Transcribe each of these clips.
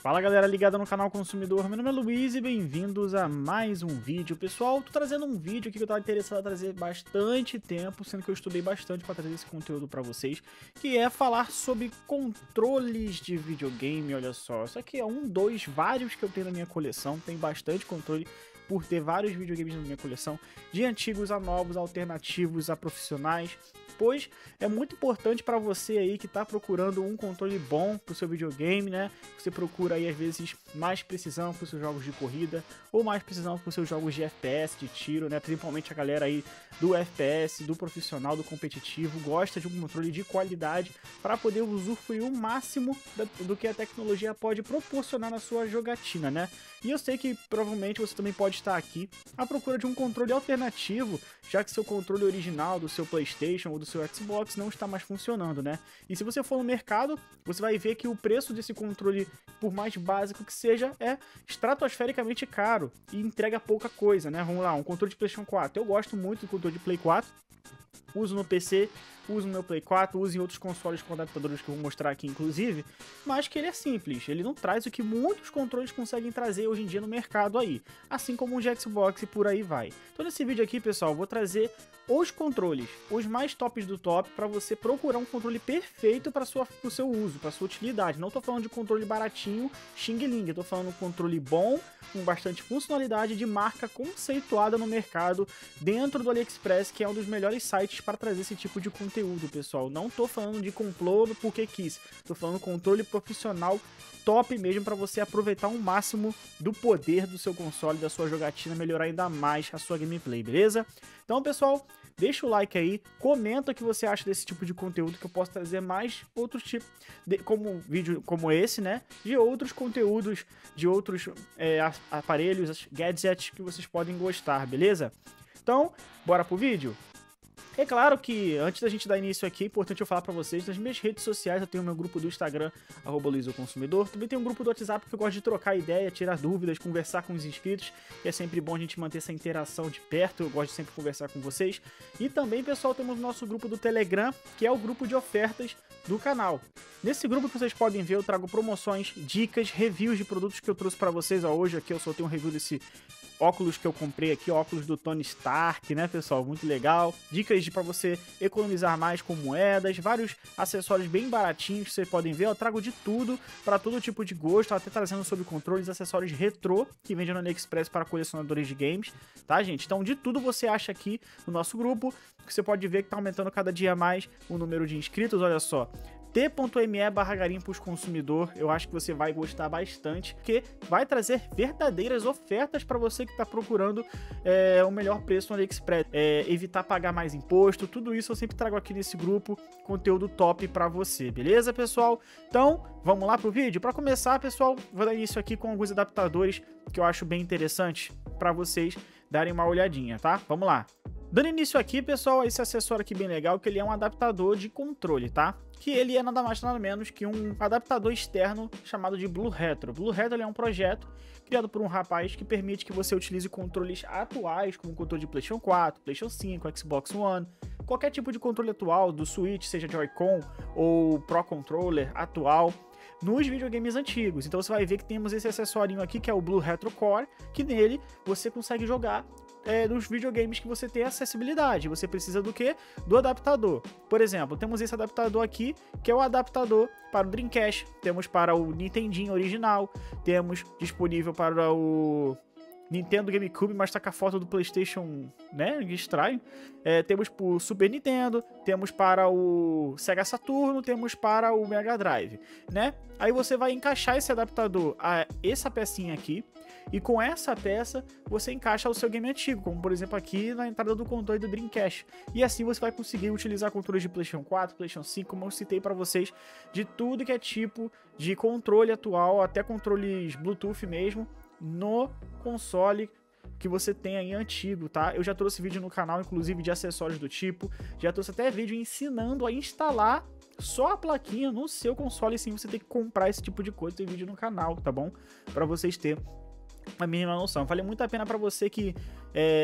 Fala galera ligada no canal Consumidor, meu nome é Luiz e bem-vindos a mais um vídeo. Pessoal, tô trazendo um vídeo aqui que eu tava interessado em trazer bastante tempo, sendo que eu estudei bastante para trazer esse conteúdo para vocês, que é falar sobre controles de videogame, olha só. Isso aqui é vários que eu tenho na minha coleção, tem bastante controle por ter vários videogames na minha coleção, de antigos a novos, alternativos a profissionais, pois é muito importante para você aí que está procurando um controle bom para o seu videogame, né? Você procura aí às vezes mais precisão para os seus jogos de corrida ou mais precisão para os seus jogos de FPS, de tiro, né? Principalmente a galera aí do FPS, do profissional, do competitivo, gosta de um controle de qualidade para poder usufruir o máximo do que a tecnologia pode proporcionar na sua jogatina, né? E eu sei que provavelmente você também pode estar aqui à procura de um controle alternativo, já que seu controle original do seu PlayStation ou do seu Xbox não está mais funcionando, né? E se você for no mercado, você vai ver que o preço desse controle, por mais básico que seja, é estratosfericamente caro e entrega pouca coisa, né? Vamos lá, um controle de PlayStation 4. Eu gosto muito do controle de Play 4. Uso no PC, uso no meu Play 4, uso em outros consoles com adaptadores que eu vou mostrar aqui inclusive, mas que ele é simples, ele não traz o que muitos controles conseguem trazer hoje em dia no mercado aí, assim como o de Xbox e por aí vai. Então nesse vídeo aqui, pessoal, eu vou trazer os controles, os mais tops do top, para você procurar um controle perfeito para o seu uso, para sua utilidade. Não tô falando de controle baratinho, xing-ling, eu tô falando de um controle bom, com bastante funcionalidade, de marca conceituada no mercado, dentro do AliExpress, que é um dos melhores sites para trazer esse tipo de conteúdo, pessoal. Não tô falando de complô porque quis, tô falando controle profissional top mesmo para você aproveitar o máximo do poder do seu console, da sua jogatina, melhorar ainda mais a sua gameplay, beleza? Então, pessoal, deixa o like aí, comenta o que você acha desse tipo de conteúdo, que eu posso trazer mais outros tipos, como vídeo como esse, né? De outros conteúdos, de outros aparelhos, gadgets que vocês podem gostar, beleza? Então, bora pro vídeo? É claro que, antes da gente dar início aqui, é importante eu falar pra vocês, nas minhas redes sociais, eu tenho o meu grupo do Instagram, @LuizOConsumidor, também tem um grupo do WhatsApp que eu gosto de trocar ideia, tirar dúvidas, conversar com os inscritos, e é sempre bom a gente manter essa interação de perto, eu gosto de sempre conversar com vocês. E também, pessoal, temos o nosso grupo do Telegram, que é o grupo de ofertas do canal. Nesse grupo que vocês podem ver, eu trago promoções, dicas, reviews de produtos que eu trouxe pra vocês. Hoje aqui eu só tenho um review desse óculos que eu comprei aqui, óculos do Tony Stark, né, pessoal? Muito legal. Dicas para você economizar mais com moedas, vários acessórios bem baratinhos que vocês podem ver. Eu trago de tudo, para todo tipo de gosto, até trazendo sobre controles, acessórios retrô, que vende no AliExpress para colecionadores de games, tá, gente? Então, de tudo você acha aqui no nosso grupo, que você pode ver que tá aumentando cada dia mais o número de inscritos, olha só. t.me/garimpos-consumidor, eu acho que você vai gostar bastante, porque vai trazer verdadeiras ofertas para você que está procurando o melhor preço no AliExpress, evitar pagar mais imposto, tudo isso eu sempre trago aqui nesse grupo, conteúdo top para você, beleza, pessoal? Então, vamos lá pro vídeo? Para começar, pessoal, vou dar início aqui com alguns adaptadores que eu acho bem interessante para vocês darem uma olhadinha, tá? Vamos lá. Dando início aqui, pessoal, esse acessório aqui bem legal, que ele é um adaptador de controle, tá? Que ele é nada mais nada menos que um adaptador externo chamado de Blue Retro. Blue Retro é um projeto criado por um rapaz que permite que você utilize controles atuais, como o controle de PlayStation 4, PlayStation 5, Xbox One, qualquer tipo de controle atual, do Switch, seja Joy-Con ou Pro Controller atual, nos videogames antigos. Então você vai ver que temos esse acessório aqui, que é o Blue Retro Core, que nele você consegue jogar nos videogames que você tem acessibilidade. Você precisa do quê? Do adaptador. Por exemplo, temos esse adaptador aqui, que é o adaptador para o Dreamcast, temos para o Nintendinho original, temos disponível para o Nintendo GameCube, mas tá com a foto do PlayStation, né? Estranho. Temos para o Super Nintendo, temos para o Sega Saturno, temos para o Mega Drive, né? Aí você vai encaixar esse adaptador a essa pecinha aqui, e com essa peça você encaixa o seu game antigo, como por exemplo aqui na entrada do controle do Dreamcast. E assim você vai conseguir utilizar controles de PlayStation 4, PlayStation 5, como eu citei para vocês, de tudo que é tipo de controle atual, até controles Bluetooth mesmo, no console que você tem aí antigo, tá? Eu já trouxe vídeo no canal, inclusive de acessórios do tipo, já trouxe até vídeo ensinando a instalar só a plaquinha no seu console, sim, você tem que comprar esse tipo de coisa, tem vídeo no canal, tá bom? Para vocês terem a mínima noção. Vale muito a pena para você que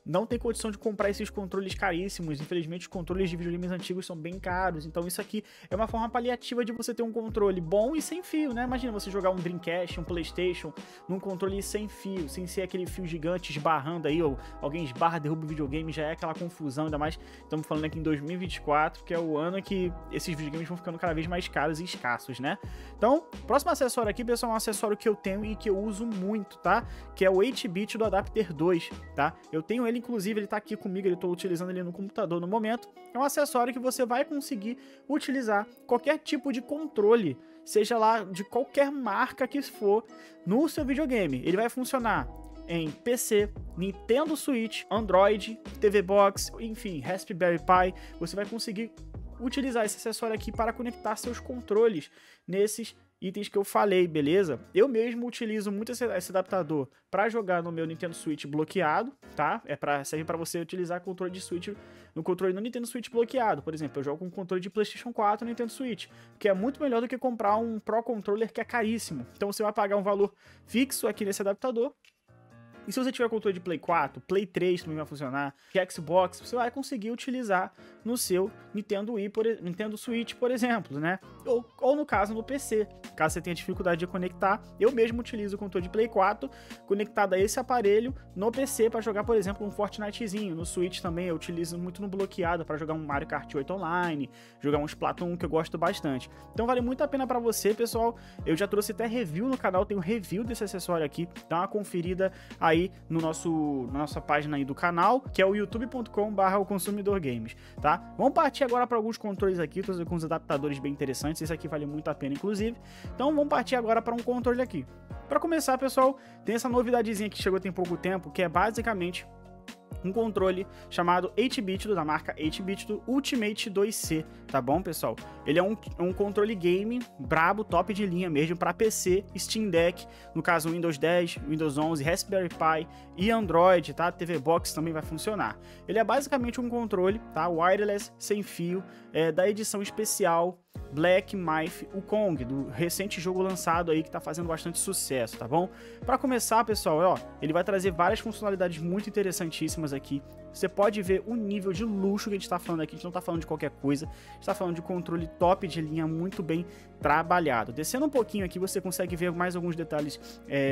não tem condição de comprar esses controles caríssimos. Infelizmente, os controles de videogames antigos são bem caros. Então isso aqui é uma forma paliativa de você ter um controle bom e sem fio, né? Imagina você jogar um Dreamcast, um PlayStation, num controle sem fio, sem ser aquele fio gigante esbarrando aí, ou alguém esbarra, derruba o videogame, já é aquela confusão. Ainda mais, estamos falando aqui em 2024, que é o ano que esses videogames vão ficando cada vez mais caros e escassos, né? Então, próximo acessório aqui, pessoal, é um acessório que eu tenho e que eu uso muito, tá? Que é o 8-bit do Adapter 2, tá? Eu tenho ele, inclusive, ele tá aqui comigo, eu tô utilizando ele no computador no momento. É um acessório que você vai conseguir utilizar qualquer tipo de controle, seja lá de qualquer marca que for, no seu videogame. Ele vai funcionar em PC, Nintendo Switch, Android, TV Box, enfim, Raspberry Pi. Você vai conseguir utilizar esse acessório aqui para conectar seus controles nesses itens que eu falei, beleza? Eu mesmo utilizo muito esse adaptador para jogar no meu Nintendo Switch bloqueado, tá? Serve para você utilizar controle de Switch no controle no Nintendo Switch bloqueado. Por exemplo, eu jogo com controle de PlayStation 4 no Nintendo Switch, que é muito melhor do que comprar um Pro Controller que é caríssimo. Então você vai pagar um valor fixo aqui nesse adaptador. E se você tiver controle de Play 4, Play 3 também vai funcionar, de Xbox, você vai conseguir utilizar no seu Nintendo Switch, por exemplo, né? Ou no caso no PC, caso você tenha dificuldade de conectar, eu mesmo utilizo o controle de Play 4 conectado a esse aparelho no PC para jogar, por exemplo, um Fortnitezinho. No Switch também eu utilizo muito no bloqueado para jogar um Mario Kart 8 online, jogar um Splatoon que eu gosto bastante. Então vale muito a pena para você, pessoal. Eu já trouxe até review no canal, tem um review desse acessório aqui, dá uma conferida aí na nossa página aí do canal, que é o youtube.com/oconsumidorgames, tá? Vamos partir agora para alguns controles aqui, tô com uns adaptadores bem interessantes, esse aqui vale muito a pena, inclusive. Então vamos partir agora para um controle aqui. Para começar, pessoal, tem essa novidadezinha que chegou tem pouco tempo, que é basicamente um controle chamado 8-bit da marca 8-bit do Ultimate 2C, tá bom, pessoal? Ele é um controle game brabo, top de linha mesmo, para PC, Steam Deck, no caso Windows 10, Windows 11, Raspberry Pi e Android, tá? TV Box também vai funcionar. Ele é basicamente um controle, tá? Wireless, sem fio, da edição especial Black Myth Wukong, do recente jogo lançado aí que tá fazendo bastante sucesso, tá bom? Para começar, pessoal, ó, ele vai trazer várias funcionalidades muito interessantíssimas aqui. Você pode ver o nível de luxo que a gente tá falando aqui, a gente não tá falando de qualquer coisa, a gente tá falando de controle top de linha, muito bem trabalhado. Descendo um pouquinho aqui, você consegue ver mais alguns detalhes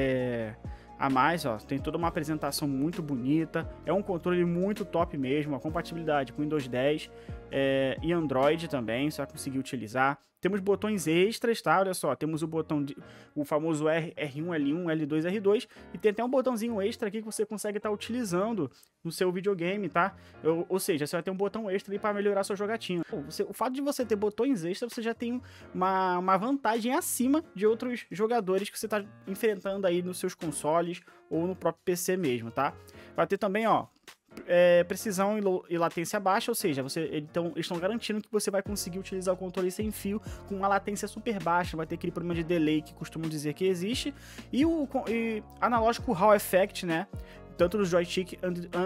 a mais, ó, tem toda uma apresentação muito bonita, é um controle muito top mesmo, a compatibilidade com Windows 10 e Android também, você vai conseguir utilizar. Temos botões extras, tá? Olha só, temos o famoso R1, L1, L2, R2, e tem até um botãozinho extra aqui que você consegue estar utilizando no seu videogame, tá? Ou seja, você vai ter um botão extra aí para melhorar sua jogatina. O fato de você ter botões extras, você já tem uma vantagem acima de outros jogadores que você está enfrentando aí nos seus consoles ou no próprio PC mesmo, tá? Vai ter também, ó, precisão e latência baixa, ou seja, eles estão garantindo que você vai conseguir utilizar o controle sem fio com uma latência super baixa, não vai ter aquele problema de delay que costumam dizer que existe, e analógico Hall Effect, né? Tanto no joystick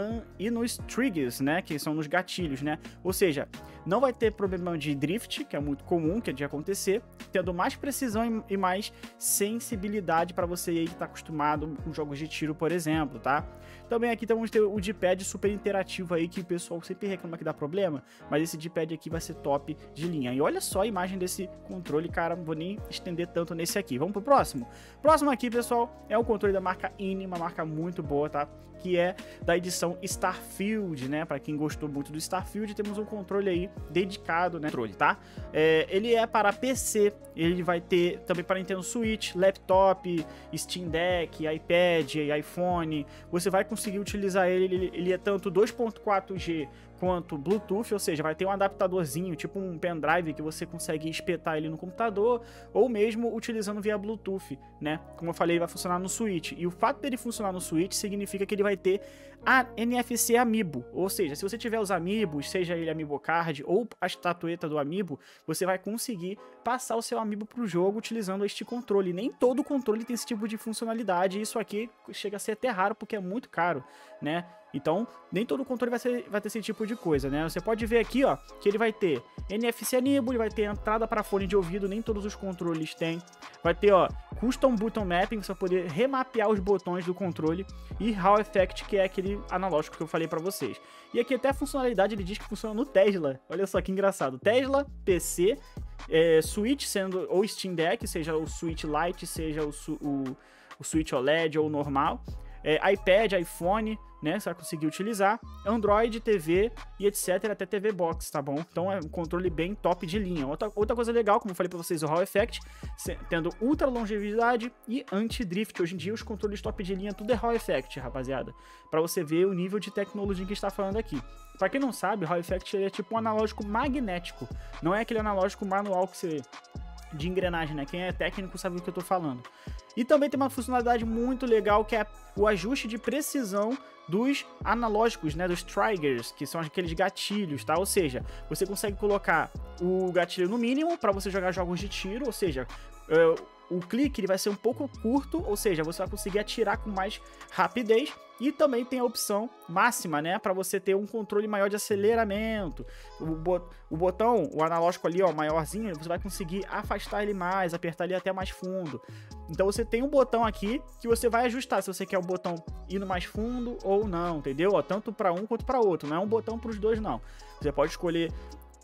e nos triggers, né, que são nos gatilhos, né, ou seja, não vai ter problema de drift, que é muito comum que é de acontecer, tendo mais precisão e mais sensibilidade para você aí que está acostumado com jogos de tiro, por exemplo, tá? Também aqui vamos ter o D-pad super interativo aí, que o pessoal sempre reclama que dá problema, mas esse D-pad aqui vai ser top de linha. E olha só a imagem desse controle, cara, não vou nem estender tanto nesse aqui. Vamos pro próximo? Próximo aqui, pessoal, é o controle da marca INI, uma marca muito boa, tá? Que é da edição Starfield, né? Para quem gostou muito do Starfield, temos um controle aí dedicado, né? Controle, tá? Ele é para PC, ele vai ter também para Nintendo Switch, laptop, Steam Deck, iPad, iPhone. Você vai conseguir utilizar ele é tanto 2.4G quanto Bluetooth, ou seja, vai ter um adaptadorzinho, tipo um pendrive que você consegue espetar ele no computador, ou mesmo utilizando via Bluetooth, né? Como eu falei, ele vai funcionar no Switch. E o fato dele funcionar no Switch significa que ele vai ter a NFC Amiibo, ou seja, se você tiver os Amiibos, seja ele Amiibo Card ou a estatueta do Amiibo, você vai conseguir passar o seu Amiibo pro jogo utilizando este controle. Nem todo controle tem esse tipo de funcionalidade, e isso aqui chega a ser até raro porque é muito caro, né? Então, nem todo controle vai ter esse tipo de coisa, né? Você pode ver aqui, ó, que ele vai ter NFC Enable, vai ter entrada para fone de ouvido, nem todos os controles têm. Vai ter, ó, Custom Button Mapping, você vai poder remapear os botões do controle. E Hall Effect, que é aquele analógico que eu falei para vocês. E aqui até a funcionalidade, ele diz que funciona no Tesla. Olha só que engraçado. Tesla, PC, Switch, sendo ou Steam Deck, seja o Switch Lite, seja o Switch OLED ou normal. iPad, iPhone, né, você vai conseguir utilizar, Android, TV e etc, até TV Box, tá bom? Então é um controle bem top de linha. Outra coisa legal, como eu falei pra vocês, o Hall Effect, tendo ultra longevidade e anti-drift. Hoje em dia os controles top de linha tudo é Hall Effect, rapaziada, pra você ver o nível de tecnologia que a gente tá falando aqui. Pra quem não sabe, o Hall Effect ele é tipo um analógico magnético, não é aquele analógico manual que você... de engrenagem, né? Quem é técnico sabe do que eu tô falando. E também tem uma funcionalidade muito legal que é o ajuste de precisão dos analógicos, né? Dos triggers, que são aqueles gatilhos, tá? Ou seja, você consegue colocar o gatilho no mínimo para você jogar jogos de tiro, ou seja, o clique ele vai ser um pouco curto, ou seja, você vai conseguir atirar com mais rapidez. E também tem a opção máxima, né, para você ter um controle maior de aceleramento. O botão, o analógico ali, ó, maiorzinho, você vai conseguir afastar ele mais, apertar ele até mais fundo. Então você tem um botão aqui que você vai ajustar se você quer o botão indo mais fundo ou não, entendeu? Ó, tanto para um quanto para outro, não é um botão para os dois não. Você pode escolher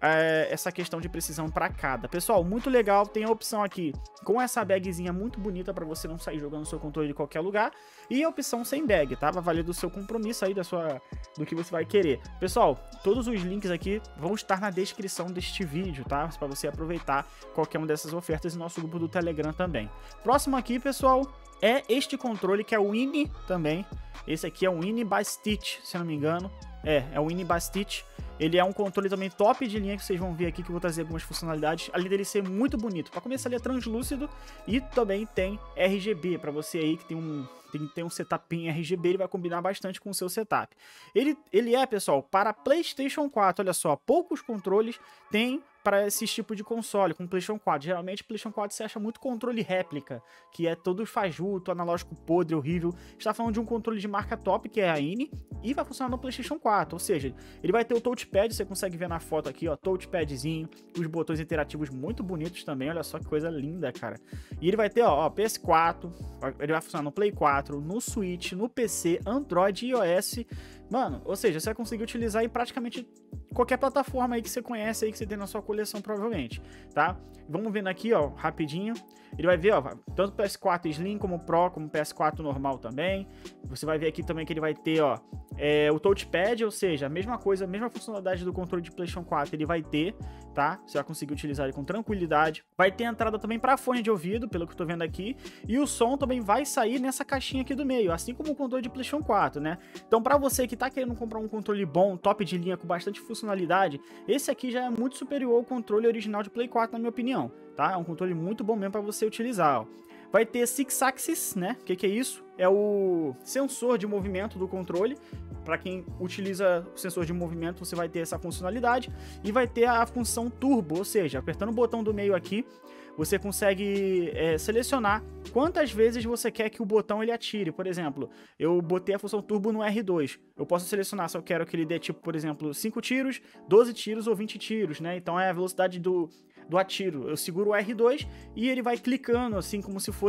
essa questão de precisão para cada. Pessoal, muito legal, tem a opção aqui com essa bagzinha muito bonita para você não sair jogando seu controle de qualquer lugar, e a opção sem bag, tá? Vai valer do seu compromisso aí, do que você vai querer. Pessoal, todos os links aqui vão estar na descrição deste vídeo, tá? Para você aproveitar qualquer uma dessas ofertas e nosso grupo do Telegram também. Próximo aqui, pessoal, é este controle que é o Ini também. Esse aqui é o Ini by Stitch, se eu não me engano. É o Ini by Stitch. Ele é um controle também top de linha, que vocês vão ver aqui, que eu vou trazer algumas funcionalidades, além dele ser muito bonito. Para começar, ele é translúcido e também tem RGB, para você aí que tem um setup em RGB, ele vai combinar bastante com o seu setup. Ele é, pessoal, para PlayStation 4, olha só, poucos controles tem para esse tipo de console, com PlayStation 4. Geralmente, PlayStation 4 você acha muito controle réplica, que é todo fajuto, analógico podre, horrível. Está falando de um controle de marca top, que é a Ini, e vai funcionar no PlayStation 4, ou seja, ele vai ter o touchpad, você consegue ver na foto aqui, ó, touchpadzinho, os botões interativos muito bonitos também, olha só que coisa linda, cara. E ele vai ter, ó, PS4, ele vai funcionar no Play 4, no Switch, no PC, Android e iOS. Mano, ou seja, você vai conseguir utilizar em praticamente qualquer plataforma aí que você conhece aí, que você tem na sua coleção provavelmente, tá? Vamos vendo aqui, ó, rapidinho. Ele vai ver, ó, tanto PS4 Slim como Pro, como PS4 normal também. Você vai ver aqui também que ele vai ter, ó, o touchpad, ou seja, a mesma coisa, a mesma funcionalidade do controle de PlayStation 4 ele vai ter, tá? Você vai conseguir utilizar ele com tranquilidade. Vai ter entrada também para fone de ouvido, pelo que eu tô vendo aqui, e o som também vai sair nessa caixinha aqui do meio, assim como o controle de PlayStation 4, né? Então, para você que tá querendo comprar um controle bom, top de linha, com bastante funcionalidade, esse aqui já é muito superior ao controle original de Play 4, na minha opinião, tá? É um controle muito bom mesmo para você utilizar, ó. Vai ter 6 Axis, né? O que é isso? É o sensor de movimento do controle. Para quem utiliza o sensor de movimento, você vai ter essa funcionalidade. E vai ter a função turbo, ou seja, apertando o botão do meio aqui, você consegue selecionar quantas vezes você quer que o botão ele atire. Por exemplo, eu botei a função turbo no R2. Eu posso selecionar se eu quero que ele dê, tipo, por exemplo, 5 tiros, 12 tiros ou 20 tiros, né? Então é a velocidade do atiro. Eu seguro o R2 e ele vai clicando, assim, como se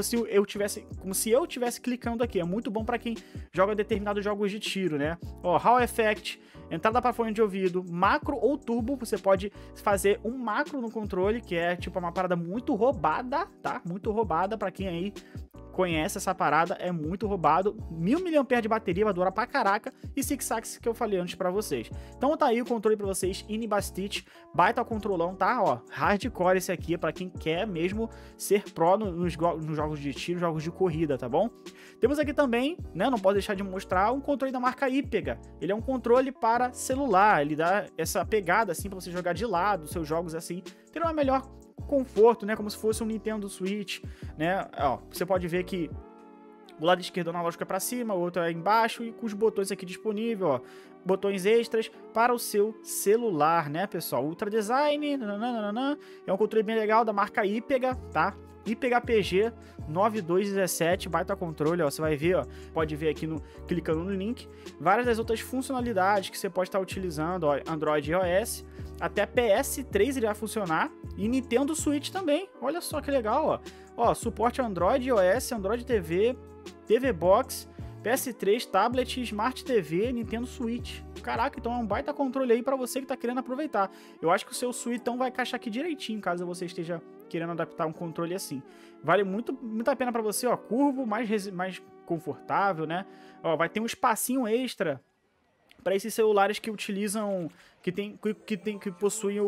eu tivesse clicando aqui. É muito bom para quem joga determinados jogos de tiro, né? Ó, Hall Effect, entrada para fone de ouvido, macro ou turbo. Você pode fazer um macro no controle, que é tipo uma parada muito roubada, tá? Muito roubada para quem aí conhece essa parada, é muito roubado. 1000 mAh de bateria, vai durar pra caraca. E 6 Axis que eu falei antes pra vocês. Então tá aí o controle pra vocês, Ini by Stitch, baita controlão, tá? Ó, hardcore esse aqui, é pra quem quer mesmo ser pro nos jogos de tiro, jogos de corrida, tá bom? Temos aqui também, né, não posso deixar de mostrar, um controle da marca Ipega. Ele é um controle para celular, ele dá essa pegada assim pra você jogar de lado, seus jogos assim, ter uma melhor conforto, né, como se fosse um Nintendo Switch, né? Ó, você pode ver que o lado esquerdo analógico é para cima, o outro é embaixo, e com os botões aqui disponíveis, ó, botões extras para o seu celular, né, pessoal? Ultra Design, nananana, é um controle bem legal da marca Ipega, tá? IPHPG 9217, baita controle, ó, você vai ver, ó, pode ver aqui clicando no link, várias das outras funcionalidades que você pode estar utilizando, ó, Android e iOS, até PS3 ele vai funcionar, e Nintendo Switch também, olha só que legal, ó, suporte Android, iOS, Android TV, TV Box, PS3, tablet, Smart TV, Nintendo Switch. Caraca, então é um baita controle aí pra você que tá querendo aproveitar. Eu acho que o seu Switch então vai encaixar aqui direitinho, caso você esteja querendo adaptar um controle assim. Vale muito a pena pra você, ó, curvo, mais confortável, né? Ó, vai ter um espacinho extra para esses celulares que utilizam, que possuem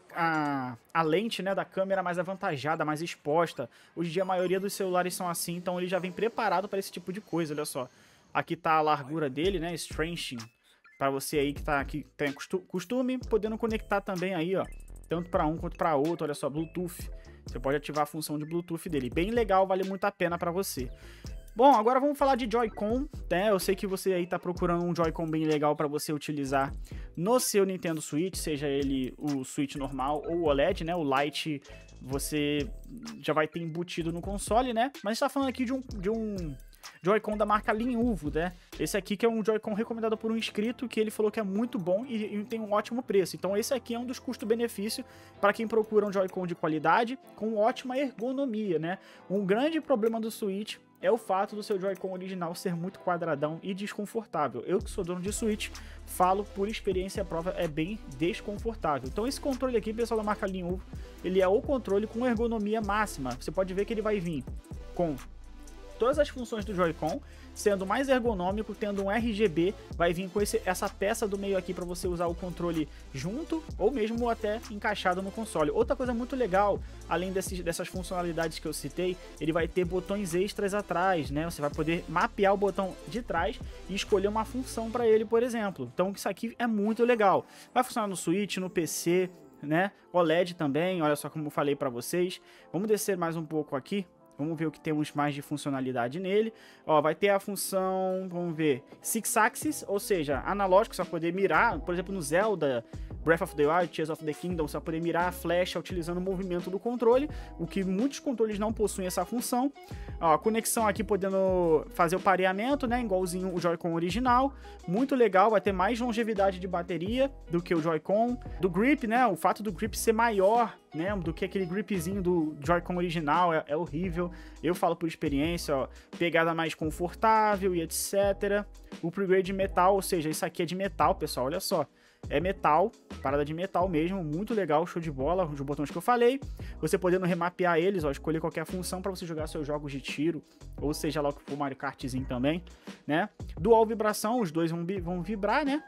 a lente, né, da câmera mais avantajada, mais exposta. Hoje em dia a maioria dos celulares são assim, então ele já vem preparado para esse tipo de coisa, olha só. Aqui tá a largura dele, né, stretching, para você aí que tem costume, podendo conectar também aí, ó, tanto para um quanto para outro, olha só, Bluetooth. Você pode ativar a função de Bluetooth dele, bem legal, vale muito a pena para você. Bom, agora vamos falar de Joy-Con, né? Eu sei que você aí tá procurando um Joy-Con bem legal para você utilizar no seu Nintendo Switch, seja ele o Switch normal ou o OLED, né? O Lite você já vai ter embutido no console, né? Mas a gente tá falando aqui de um Joy-Con da marca Lenovo, né? Esse aqui que é um Joy-Con recomendado por um inscrito que ele falou que é muito bom e tem um ótimo preço. Então esse aqui é um dos custo-benefício para quem procura um Joy-Con de qualidade com ótima ergonomia, né? Um grande problema do Switch é o fato do seu Joy-Con original ser muito quadradão e desconfortável. Eu que sou dono de Switch, falo por experiência prova, é bem desconfortável. Então esse controle aqui, pessoal da marca Lenovo, ele é o controle com ergonomia máxima. Você pode ver que ele vai vir com todas as funções do Joy-Con, sendo mais ergonômico, tendo um RGB, vai vir com essa peça do meio aqui para você usar o controle junto ou mesmo até encaixado no console. Outra coisa muito legal, além dessas funcionalidades que eu citei, ele vai ter botões extras atrás, né? Você vai poder mapear o botão de trás e escolher uma função para ele, por exemplo. Então isso aqui é muito legal. Vai funcionar no Switch, no PC, né? OLED também, olha só como eu falei para vocês. Vamos descer mais um pouco aqui. Vamos ver o que temos mais de funcionalidade nele. Ó, vai ter a função, vamos ver, Six Axis, ou seja, analógico, você vai poder mirar, por exemplo, no Zelda, Breath of the Wild, Tears of the Kingdom, você vai poder mirar a flecha utilizando o movimento do controle, o que muitos controles não possuem essa função. Ó, a conexão aqui podendo fazer o pareamento, né, igualzinho o Joy-Con original, muito legal, vai ter mais longevidade de bateria do que o Joy-Con. Do grip, né, o fato do grip ser maior, né, do que aquele gripzinho do Joy-Con original é horrível. Eu falo por experiência, ó, pegada mais confortável e etc. O upgrade de metal, ou seja, isso aqui é de metal, pessoal, olha só. É metal, parada de metal mesmo, muito legal, show de bola, os botões que eu falei. Você podendo remapear eles, ó, escolher qualquer função para você jogar seus jogos de tiro, ou seja lá o que for, Mario Kartzinho também, né? Dual vibração, os dois vão vibrar, né?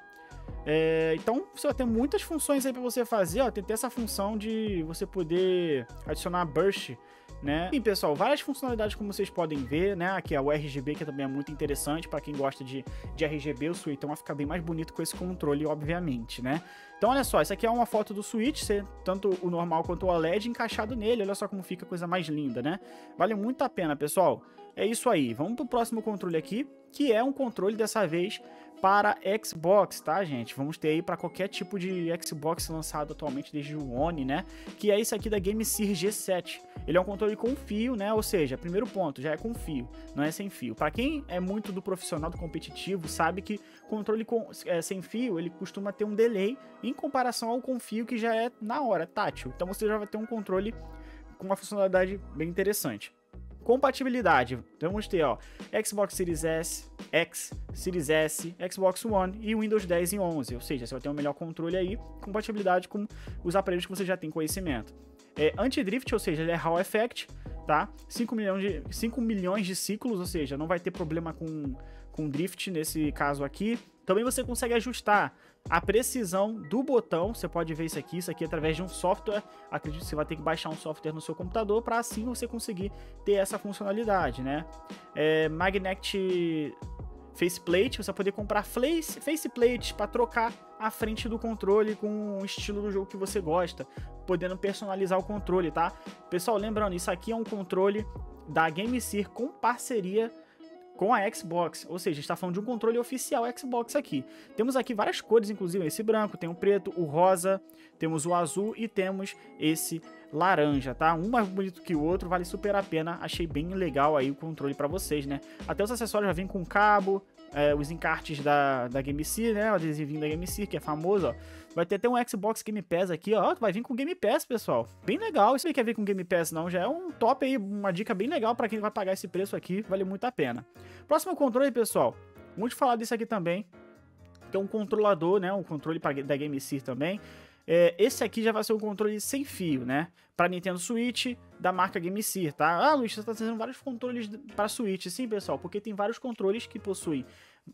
Então você vai ter muitas funções aí para você fazer, ó, tem essa função de você poder adicionar burst, né? E pessoal, várias funcionalidades como vocês podem ver, né? Aqui é o RGB, que também é muito interessante para quem gosta de RGB, o Switch vai ficar bem mais bonito com esse controle, obviamente, né? Então olha só, essa aqui é uma foto do Switch, tanto o normal quanto o OLED encaixado nele, olha só como fica a coisa mais linda, né? Vale muito a pena, pessoal. É isso aí, vamos pro próximo controle aqui, que é um controle dessa vez para Xbox, tá, gente? Vamos ter aí para qualquer tipo de Xbox lançado atualmente desde o One, né? Que é esse aqui da GameSear G7. Ele é um controle com fio, né? Ou seja, primeiro ponto, já é com fio, não é sem fio. Para quem é muito do profissional, do competitivo, sabe que controle sem fio, ele costuma ter um delay em comparação ao com fio, que já é na hora, tátil. Então você já vai ter um controle com uma funcionalidade bem interessante. Compatibilidade, vamos ter, ó, Xbox Series S, X, Series S, Xbox One e Windows 10 e 11, ou seja, você vai ter um melhor controle aí, compatibilidade com os aparelhos que você já tem conhecimento. Anti-drift, ou seja, ele é Hall Effect, tá? 5 milhões de ciclos, ou seja, não vai ter problema com drift nesse caso aqui. Também você consegue ajustar a precisão do botão, você pode ver isso aqui através de um software. Acredito que você vai ter que baixar um software no seu computador para assim você conseguir ter essa funcionalidade, né? Magnetic Faceplate, você vai poder comprar faceplates para trocar a frente do controle com o estilo do jogo que você gosta, podendo personalizar o controle, tá? Pessoal, lembrando, isso aqui é um controle da GameSear com parceria com a Xbox, ou seja, está falando de um controle oficial Xbox aqui. Temos aqui várias cores, inclusive esse branco, tem o preto, o rosa, temos o azul e temos esse laranja, tá? Um mais bonito que o outro, vale super a pena. Achei bem legal aí o controle pra vocês, né? Até os acessórios já vêm com cabo, os encartes da GameSir, né? O adesivinho da GameSir, que é famoso, ó. Vai ter até um Xbox Game Pass aqui, ó. Vai vir com Game Pass, pessoal. Bem legal. Isso aí quer vir com Game Pass, não? Já é um top aí, uma dica bem legal pra quem vai pagar esse preço aqui. Vale muito a pena. Próximo controle, pessoal. Muito falar disso aqui também, que é um controlador, né? Um controle da GameSir também. Esse aqui já vai ser um controle sem fio, né? Para Nintendo Switch da marca GameSir, tá? Ah, Luiz, você tá trazendo vários controles para Switch. Sim, pessoal, porque tem vários controles que possuem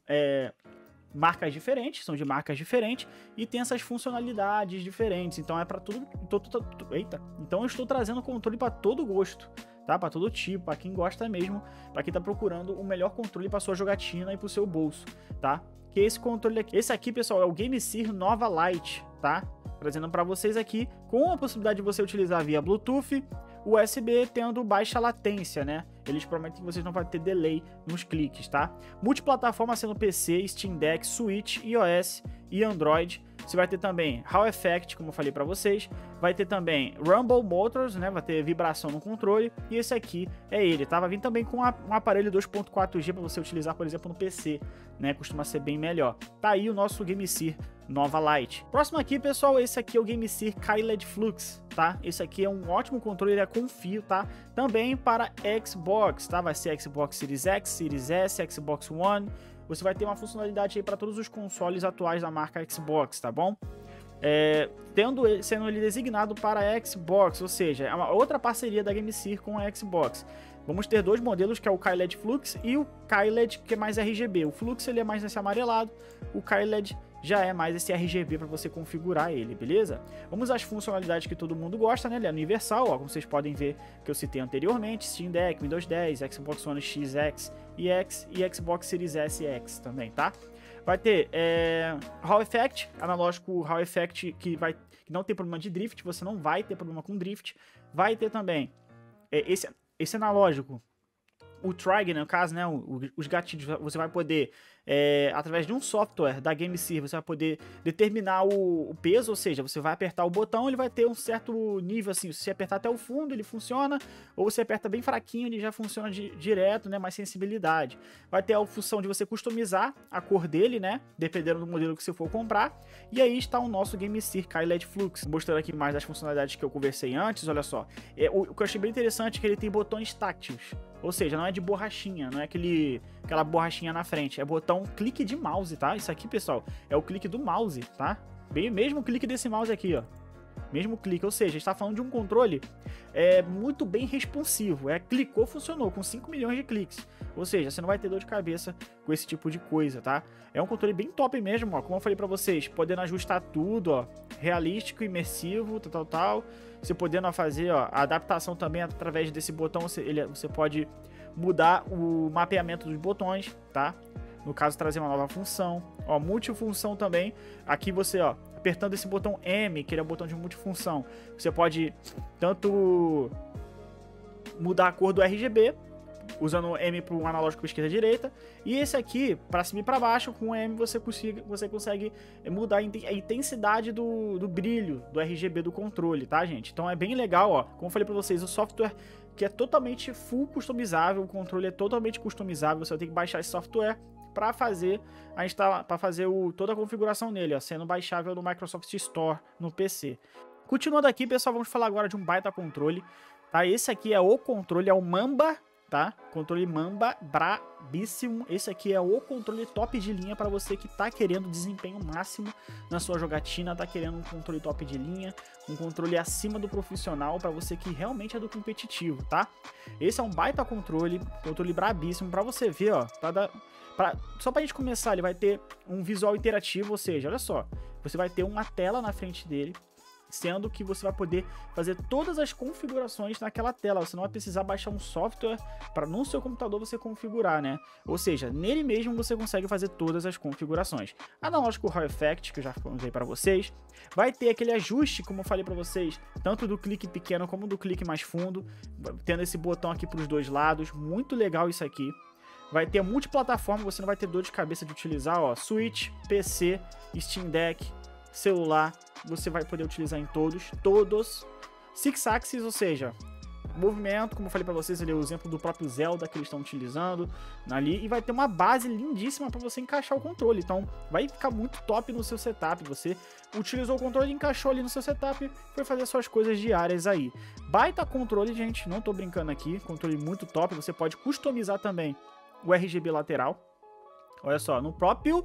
marcas diferentes, são de marcas diferentes e tem essas funcionalidades diferentes. Então é para tudo. Eita! Então eu estou trazendo controle para todo gosto, tá? Para todo tipo, para quem gosta mesmo, para quem tá procurando o melhor controle para sua jogatina e para o seu bolso, tá? Que esse controle aqui. Esse aqui, pessoal, é o GameSir Nova Lite, tá? Trazendo para vocês aqui, com a possibilidade de você utilizar via Bluetooth, USB tendo baixa latência, né? Eles prometem que vocês não vão ter delay nos cliques, tá? Multiplataforma sendo PC, Steam Deck, Switch, iOS e Android. Você vai ter também Hall Effect, como eu falei para vocês. Vai ter também Rumble Motors, né? Vai ter vibração no controle. E esse aqui é ele, tá? Vai vir também com um aparelho 2.4G para você utilizar, por exemplo, no PC, né? Costuma ser bem melhor. Tá aí o nosso GameSir Nova Lite. Próximo aqui, pessoal, esse aqui é o GameSir KaiLED Flux, tá? Esse aqui é um ótimo controle, ele é com fio, tá? Também para Xbox, tá? Vai ser Xbox Series X, Series S, Xbox One. Você vai ter uma funcionalidade aí para todos os consoles atuais da marca Xbox, tá bom? Sendo ele designado para Xbox, ou seja, é uma outra parceria da GameSir com a Xbox. Vamos ter dois modelos, que é o KaiLED Flux e o KaiLED, que é mais RGB. O Flux ele é mais nesse amarelado, o KaiLED já é mais esse RGB para você configurar ele, beleza? Vamos às funcionalidades que todo mundo gosta, né? Ele é universal, ó, como vocês podem ver que eu citei anteriormente, Steam Deck, Windows 10, Xbox One X, X e X e Xbox Series S e X também, tá? Vai ter Hall Effect, analógico Hall Effect que não tem problema de drift, você não vai ter problema com drift. Vai ter também esse analógico, o Trigger, no caso, né, os gatilhos, você vai poder, através de um software da GameSir, você vai poder determinar o peso, ou seja, você vai apertar o botão, ele vai ter um certo nível, assim, se você apertar até o fundo, ele funciona, ou você aperta bem fraquinho, ele já funciona direto, né, mais sensibilidade. Vai ter a função de você customizar a cor dele, né, dependendo do modelo que você for comprar, e aí está o nosso GameSir KaiLED Flux. Mostrando aqui mais das funcionalidades que eu conversei antes, olha só, o que eu achei bem interessante é que ele tem botões tácteis, ou seja, não é de borrachinha, não é aquela borrachinha na frente, é botão clique de mouse, tá? Isso aqui, pessoal, é o clique do mouse, tá? Mesmo clique desse mouse aqui, ó. Mesmo clique, ou seja, está falando de um controle muito bem responsivo. Clicou, funcionou, com 5 milhões de cliques. Ou seja, você não vai ter dor de cabeça com esse tipo de coisa, tá? É um controle bem top mesmo, ó. Como eu falei pra vocês, podendo ajustar tudo, ó. Realístico, imersivo, tal. Você podendo fazer, ó, a adaptação também através desse botão. Você pode mudar o mapeamento dos botões, tá? No caso, trazer uma nova função. Ó, multifunção também. Aqui você, ó, apertando esse botão M, que ele é o botão de multifunção, você pode tanto mudar a cor do RGB, usando o M para o analógico esquerda e direita, e esse aqui, para cima e para baixo, com o M você consegue mudar a intensidade do brilho do RGB do controle, tá, gente? Então é bem legal, ó. Como eu falei para vocês, o software que é totalmente full customizável, o controle é totalmente customizável, você vai ter que baixar esse software para fazer toda a configuração nele, ó, sendo baixável no Microsoft Store no PC. Continuando aqui, pessoal, vamos falar agora de um baita controle, tá? Esse aqui é o controle, é o Mamba, tá? Controle Mamba brabíssimo. Esse aqui é o controle top de linha para você que tá querendo desempenho máximo na sua jogatina, tá querendo um controle top de linha, um controle acima do profissional para você que realmente é do competitivo, tá? Esse é um baita controle brabíssimo para você ver, ó, só pra gente começar, ele vai ter um visual interativo, ou seja, olha só, você vai ter uma tela na frente dele, sendo que você vai poder fazer todas as configurações naquela tela, você não vai precisar baixar um software para no seu computador você configurar, né? Ou seja, nele mesmo você consegue fazer todas as configurações. Analógico Hall Effect, que eu já falei para vocês, vai ter aquele ajuste, como eu falei para vocês, tanto do clique pequeno como do clique mais fundo, tendo esse botão aqui para os dois lados, muito legal isso aqui. Vai ter multiplataforma, você não vai ter dor de cabeça de utilizar, ó, Switch, PC, Steam Deck, celular, você vai poder utilizar em todos. Six Axis, ou seja, movimento, como eu falei pra vocês ali, o exemplo do próprio Zelda que eles estão utilizando ali, e vai ter uma base lindíssima pra você encaixar o controle, então vai ficar muito top no seu setup. Você utilizou o controle, encaixou ali no seu setup, foi fazer suas coisas diárias aí. Baita controle, gente, não tô brincando aqui, controle muito top. Você pode customizar também o RGB lateral, olha só, na própria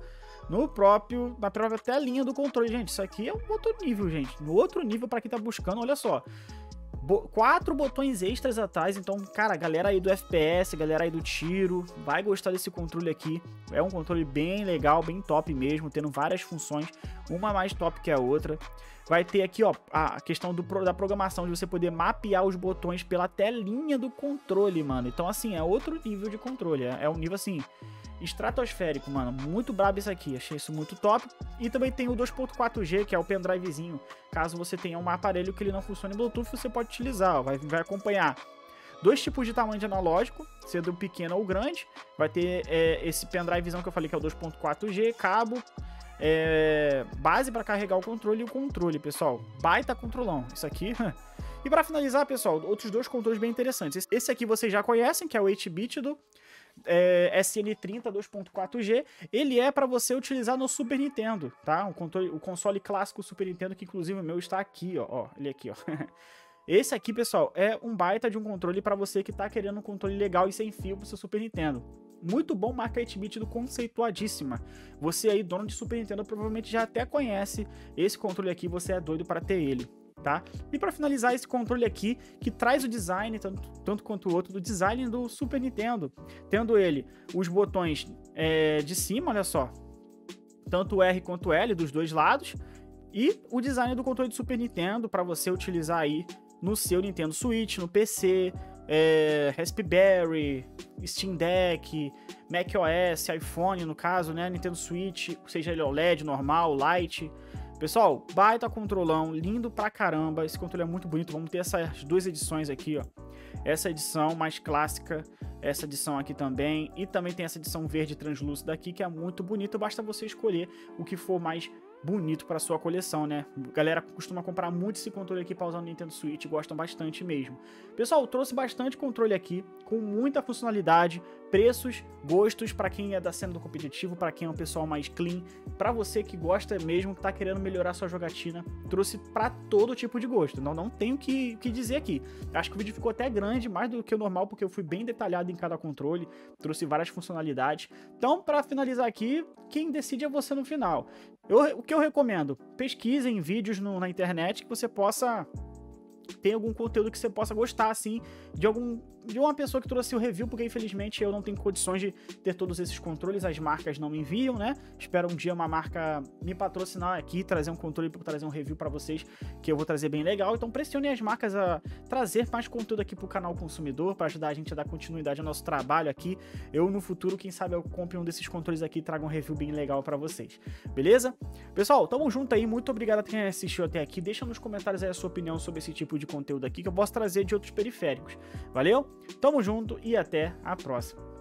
telinha do controle, gente. Isso aqui é um outro nível, gente, no outro nível pra quem tá buscando, olha só. 4 botões extras atrás, então, cara, galera aí do FPS, galera aí do tiro, vai gostar desse controle aqui. É um controle bem legal, bem top mesmo, tendo várias funções, uma mais top que a outra. Vai ter aqui, ó, a questão da programação, de você poder mapear os botões pela telinha do controle, mano. Então, assim, é outro nível de controle, é um nível, assim, estratosférico, mano. Muito brabo isso aqui, achei isso muito top. E também tem o 2.4G, que é o pendrivezinho. Caso você tenha um aparelho que ele não funcione em Bluetooth, você pode utilizar, ó, vai acompanhar 2 tipos de tamanho de analógico, sendo pequeno ou grande. Vai ter esse pendrivezão que eu falei, que é o 2.4G, cabo, base para carregar o controle, e o controle, pessoal, baita controlão, isso aqui. E para finalizar, pessoal, outros 2 controles bem interessantes. Esse aqui vocês já conhecem, que é o 8-bit do SN30 2.4G. Ele é para você utilizar no Super Nintendo, tá? O console clássico Super Nintendo, que inclusive o meu está aqui, ó, ele aqui, ó. Esse aqui, pessoal, é um baita de um controle para você que tá querendo um controle legal e sem fio pro seu Super Nintendo. Muito bom, marca 8-bit do conceituadíssima. Você aí, dono de Super Nintendo, provavelmente já até conhece esse controle aqui, você é doido para ter ele, tá? E para finalizar, esse controle aqui, que traz o design, tanto quanto o outro, do design do Super Nintendo, tendo ele os botões de cima, olha só, tanto o R quanto o L dos dois lados, e o design do controle do Super Nintendo para você utilizar aí no seu Nintendo Switch, no PC, Raspberry, Steam Deck, macOS, iPhone no caso, né, Nintendo Switch, seja ele OLED, normal, Lite. Pessoal, baita controlão, lindo pra caramba, esse controle é muito bonito. Vamos ter essas 2 edições aqui, ó. Essa edição mais clássica, essa edição aqui também, e também tem essa edição verde translúcida aqui, que é muito bonito. Basta você escolher o que for mais bonito para sua coleção, né? Galera costuma comprar muito esse controle aqui para usar no Nintendo Switch, gostam bastante mesmo. Pessoal, eu trouxe bastante controle aqui, com muita funcionalidade, preços, gostos, para quem é da cena do competitivo, para quem é um pessoal mais clean, para você que gosta mesmo, que tá querendo melhorar sua jogatina, trouxe para todo tipo de gosto. Não tenho o que dizer aqui. Acho que o vídeo ficou até grande, mais do que o normal, porque eu fui bem detalhado em cada controle, trouxe várias funcionalidades. Então, para finalizar aqui, quem decide é você no final. O que eu recomendo? Pesquisem vídeos na internet que você possa ter algum conteúdo que você possa gostar, assim, de uma pessoa que trouxe o review, porque infelizmente eu não tenho condições de ter todos esses controles, as marcas não me enviam, né? Espero um dia uma marca me patrocinar aqui, trazer um controle para trazer um review para vocês, que eu vou trazer bem legal. Então pressionem as marcas a trazer mais conteúdo aqui pro canal Consumidor, para ajudar a gente a dar continuidade ao nosso trabalho aqui. Eu no futuro, quem sabe eu compre um desses controles aqui e traga um review bem legal para vocês, beleza? Pessoal, tamo junto aí, muito obrigado a quem assistiu até aqui. Deixa nos comentários aí a sua opinião sobre esse tipo de conteúdo aqui, que eu posso trazer de outros periféricos. Valeu? Tamo junto e até a próxima.